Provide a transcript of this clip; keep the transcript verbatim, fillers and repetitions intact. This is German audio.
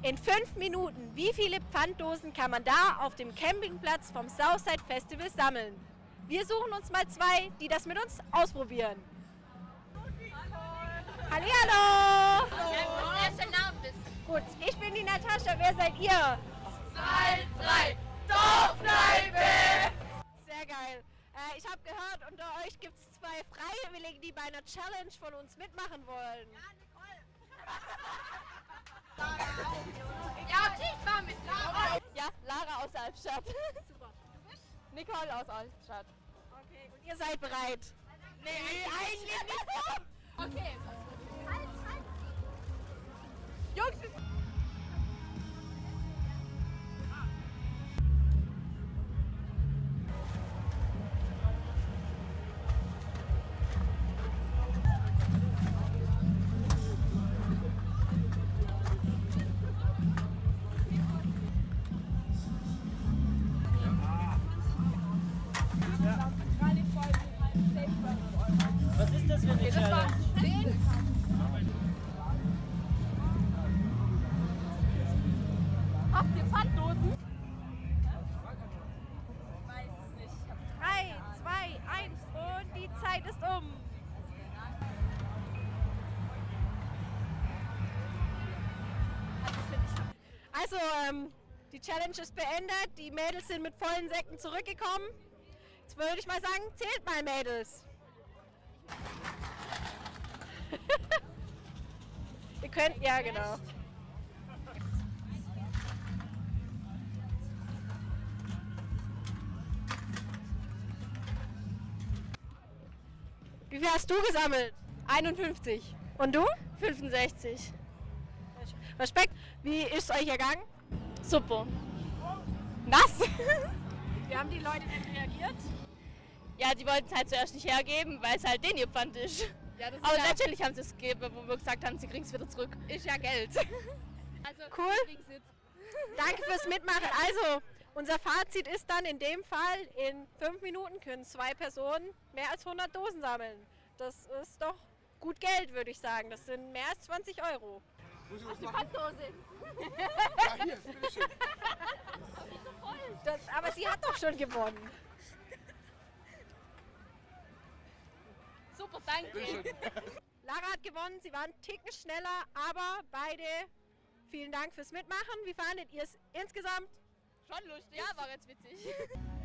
In fünf Minuten, wie viele Pfanddosen kann man da auf dem Campingplatz vom Southside Festival sammeln? Wir suchen uns mal zwei, die das mit uns ausprobieren. Hallihallo! Hallo! Ja, du musst erst den Namen wissen. Gut, ich bin die Natascha, wer seid ihr? Zwei, drei, Dorfkneipe! Sehr geil. Äh, ich habe gehört, unter euch gibt es zwei Freiwillige, die bei einer Challenge von uns mitmachen wollen. Ja, ich war mit Lara. Ja, Lara aus Albstadt. Super. Du bist? Nicole aus Albstadt. Okay, und ihr seid bereit? Nee, eigentlich nicht so. Okay. Halt, halt. Jungs, was ist das für eine Challenge? habt ihr Pfanddosen? Weiß es nicht. Drei, zwei, eins und die Zeit ist um. Also, ähm, die Challenge ist beendet. Die Mädels sind mit vollen Säcken zurückgekommen. Jetzt würde ich mal sagen, zählt mal, Mädels. Ihr könnt, ja genau. Wie viel hast du gesammelt? einundfünfzig. Und du? fünfundsechzig. Respekt. Wie ist euch ergangen? Super. Nass. Wie haben die Leute denn reagiert? Ja, die wollten es halt zuerst nicht hergeben, weil es halt den ihr Pfand ist. Ja, das ist Aber ja natürlich haben sie es gegeben, wo wir gesagt haben, sie kriegen es wieder zurück. Ist ja Geld. Also, Cool. sie kriegen's jetzt. Danke fürs Mitmachen. Also, unser Fazit ist dann in dem Fall, in fünf Minuten können zwei Personen mehr als hundert Dosen sammeln. Das ist doch gut Geld, würde ich sagen. Das sind mehr als zwanzig Euro. Muss ich was machen? Pfanddose. Ja, hier, bitteschön. Das, aber sie hat doch schon gewonnen. Super, danke. Bitteschön. Lara hat gewonnen, sie war einen Ticken schneller, aber beide vielen Dank fürs Mitmachen. Wie fandet ihr es insgesamt? Schon lustig. Ja, war jetzt witzig.